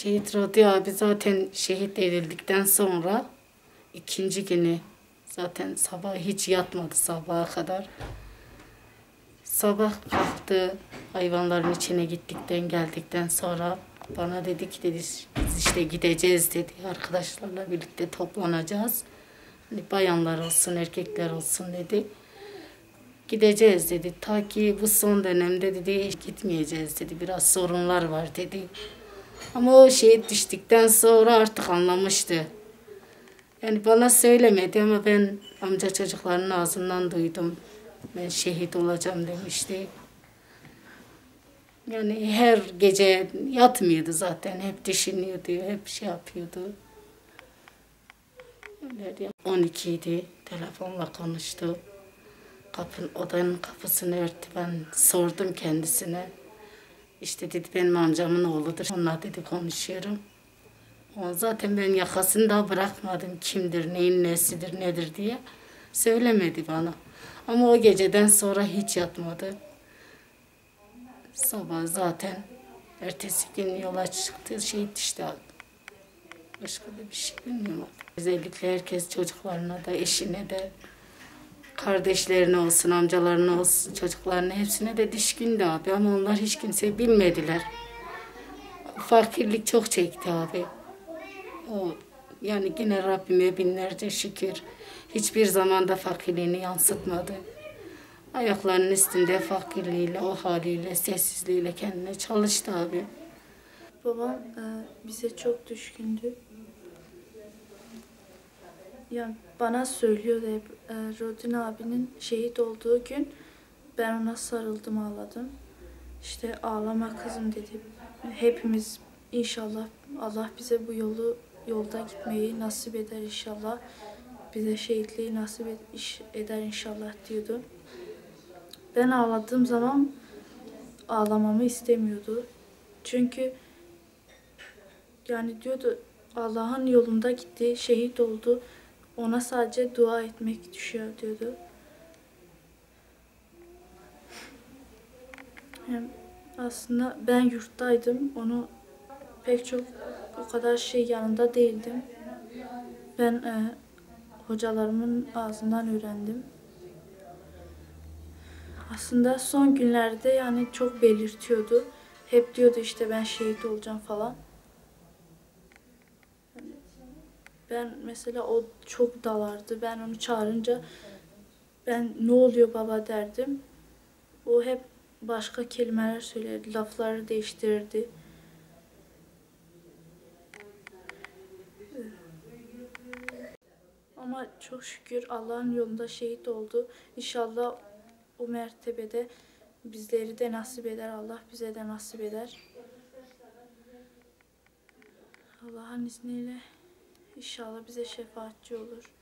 Şehit Rodi abi zaten şehit edildikten sonra ikinci günü zaten sabah hiç yatmadı sabaha kadar. Sabah kalktı, hayvanların içine geldikten sonra bana dedi ki biz işte gideceğiz dedi. Arkadaşlarla birlikte toplanacağız. Hani bayanlar olsun erkekler olsun dedi. Gideceğiz dedi. Ta ki bu son dönemde dedi hiç gitmeyeceğiz dedi. Biraz sorunlar var dedi. Ama o şehit düştükten sonra artık anlamıştı. Yani bana söylemedi ama ben amca çocuklarının ağzından duydum. Ben şehit olacağım demişti. Yani her gece yatmıyordu zaten. Hep düşünüyordu, hep şey yapıyordu. Öyle 12 idi. Telefonla konuştu. Odanın kapısını örttü. Ben sordum kendisine. İşte dedi benim amcamın oğludur. Onunla dedi konuşuyorum. O zaten ben yakasını da bırakmadım. Kimdir, neyin nesidir, nedir diye. Söylemedi bana. Ama o geceden sonra hiç yatmadı. Sabah zaten ertesi gün yola çıktı. Şehit işte. Başka da bir şey bilmiyorum. Özellikle herkes çocuklarına da, eşine de, kardeşlerine olsun, amcalarına olsun, çocuklarına hepsine de düşkündü abi. Ama onlar hiç kimseyi bilmediler. Fakirlik çok çekti abi. O yani yine Rabbime binlerce şükür. Hiçbir zaman da fakirliğini yansıtmadı. Ayaklarının üstünde fakirliğiyle, o haliyle, sessizliğiyle kendine çalıştı abi. Babam bize çok düşkündü. Yani bana söylüyordu hep Rodin abinin şehit olduğu gün ben ona sarıldım, ağladım. İşte ağlama kızım dedi. Hepimiz inşallah Allah bize bu yolda gitmeyi nasip eder inşallah. Bize şehitliği nasip eder inşallah diyordu. Ben ağladığım zaman ağlamamı istemiyordu. Çünkü yani diyordu Allah'ın yolunda gitti, şehit oldu. Ona sadece dua etmek düşüyor diyordu. Hem aslında ben yurttaydım. Onu pek çok o kadar şey yanında değildim. Ben hocalarımın ağzından öğrendim. Aslında son günlerde yani çok belirtiyordu. Hep diyordu işte ben şehit olacağım falan. Ben mesela o çok dalardı. Ben onu çağırınca ben ne oluyor baba derdim. O hep başka kelimeler söylerdi, lafları değiştirirdi. Ama çok şükür Allah'ın yolunda şehit oldu. İnşallah o mertebede bizleri de nasip eder. Allah bize de nasip eder. Allah'ın izniyle inşallah bize şefaatçi olur.